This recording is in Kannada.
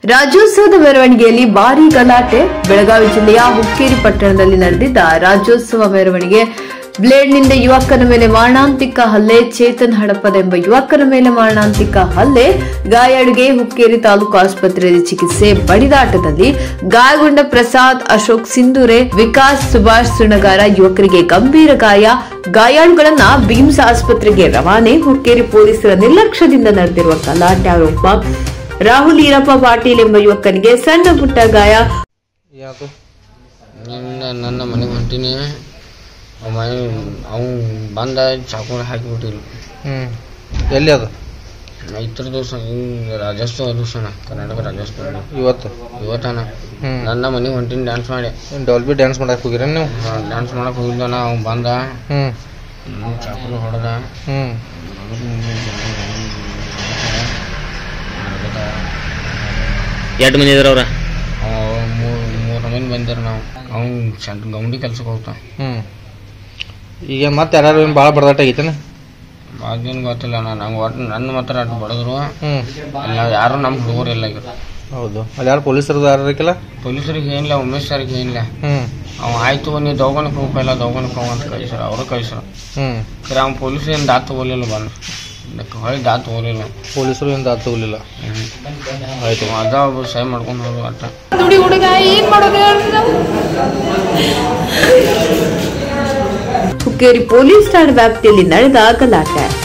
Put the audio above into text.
ರಾಜ್ಯೋತ್ಸವದ ಮೆರವಣಿಗೆಯಲ್ಲಿ ಭಾರೀ ಗಲಾಟೆ. ಬೆಳಗಾವಿ ಜಿಲ್ಲೆಯ ಹುಕ್ಕೇರಿ ಪಟ್ಟಣದಲ್ಲಿ ನಡೆದಿದ್ದ ರಾಜ್ಯೋತ್ಸವ ಮೆರವಣಿಗೆ ಬ್ಲೇಡ್ನಿಂದ ಯುವಕನ ಮೇಲೆ ಮಾರಣಾಂತಿಕ ಹಲ್ಲೆ. ಚೇತನ್ ಹಡಪದ ಎಂಬ ಯುವಕನ ಮೇಲೆ ಮಾರಣಾಂತಿಕ ಹಲ್ಲೆ. ಗಾಯಾಳುಗೆ ಹುಕ್ಕೇರಿ ತಾಲೂಕು ಆಸ್ಪತ್ರೆಯಲ್ಲಿ ಚಿಕಿತ್ಸೆ. ಬಡಿದಾಟದಲ್ಲಿ ಗಾಯಗೊಂಡ ಪ್ರಸಾದ್, ಅಶೋಕ್ ಸಿಂಧೂರೆ, ವಿಕಾಸ್, ಸುಭಾಷ್ ಸುಣಗಾರ ಯುವಕರಿಗೆ ಗಂಭೀರ ಗಾಯ. ಗಾಯಾಳುಗಳನ್ನ ಬಿಮ್ಸ್ ಆಸ್ಪತ್ರೆಗೆ ರವಾನೆ. ಹುಕ್ಕೇರಿ ಪೊಲೀಸರ ನಿರ್ಲಕ್ಷ್ಯದಿಂದ ನಡೆದಿರುವ ಗಲಾಟೆ ಆರೋಪ. ರಾಹುಲ್ ಈರಪ್ಪ ಪಾಟೀಲ್ ಎಂಬ ಯುವಕನಿಗೆ ಸಣ್ಣ ಪುಟ್ಟ ಗಾಯ. ನನ್ನ ಮನೆಗೆ ಹೊಂಟೀನಿ, ಅವ್ನು ಬಂದ ಚಾಕು ಹಾಕಿಬಿಟ್ಟಿಲ್ಲ. ಎಲ್ಲಿ ಅದು? ಇತರ ದಿವಸ ರಾಜ್ಯೋತ್ಸವ ದಿವಸ, ಕರ್ನಾಟಕ ರಾಜ್ಯೋತ್ಸವ ಇವತ್ತನ ನನ್ನ ಮನೆಗೆ ಹೊಂಟೀನಿ ಡ್ಯಾನ್ಸ್ ಮಾಡಿ. ಡಾಲ್ಬಿ ಡ್ಯಾನ್ಸ್ ಮಾಡಕ್ಕೆ ಹೋಗಿರ ನೀವು? ಡ್ಯಾನ್ಸ್ ಮಾಡಕ್ಕೆ ಹೋಗಿದ್ದ. ಅವ್ನು ಬಂದ ಚಾಕು ಹೊಡೆದ. ಎಷ್ಟು ಮಂದಿ ಇದ್ರ ಅವ್ರ? ಮೂರು ಮಂದಿ ಬಂದಿರ. ನಾವು ಅವ್ನು ಗೌಂಡಿ ಕೆಲ್ಸಕ್ಕೆ ಹೋಗ್ತಾ. ಈಗ ಮತ್ತೆ ಯಾರು ಏನು ಭಾಳ ಬಡದಾಟ ಆಗೈತೇನ? ಅದೇನು ಗೊತ್ತಿಲ್ಲ. ನಂಗೆ ಒಟ್ಟು ನನ್ನ ಮಾತ್ರ ಅಷ್ಟು ಬಡದ್ರು. ಯಾರು ನಮ್ಮ ಹುಡುಗರು ಎಲ್ಲ ಆಗಿರು. ಹೌದು. ಅಲ್ಲಿ ಯಾರು ಪೊಲೀಸರು ಯಾರು ಇರಕ್ಕಿಲ್ಲ? ಪೊಲೀಸರಿಗೆ ಏನಿಲ್ಲ, ಉಮೇಶ್ ಸರ್ಗೆ ಏನಿಲ್ಲ. ಆಯ್ತು ನೀವು ದವಾಖಾನಕ್ಕೆ ಹೋಗಲ್ಲ, ದವಾಖಾನಕ್ಕೆ ಹೋಗಂತ ಕಳಿಸ್ರು. ಅವರು ಕಳಿಸ್ರು. ಖರೆ ಅವ್ನು ಪೊಲೀಸರು ಏನು ದಾತ್ ತಗೋಲಿಲ್ಲ. ಬಂದು ಹೊಳಿ ದಾತ್ ತಗೋಲಿಲ್ಲ. ಪೊಲೀಸರು ಏನು ದಾತ್ ತಗೋಲಿಲ್ಲ. ಆಯ್ತು, ಅದ ಸಹಿ ಮಾಡ್ಕೊಂಡು ಹೋದ್ರು. ಅಟ್ಟ ಹುಕ್ಕೇರಿ ಪೊಲೀಸ್ ಠಾಣೆ ವ್ಯಾಪ್ತಿಯಲ್ಲಿ ನಡೆದ ಗಲಾಟೆ.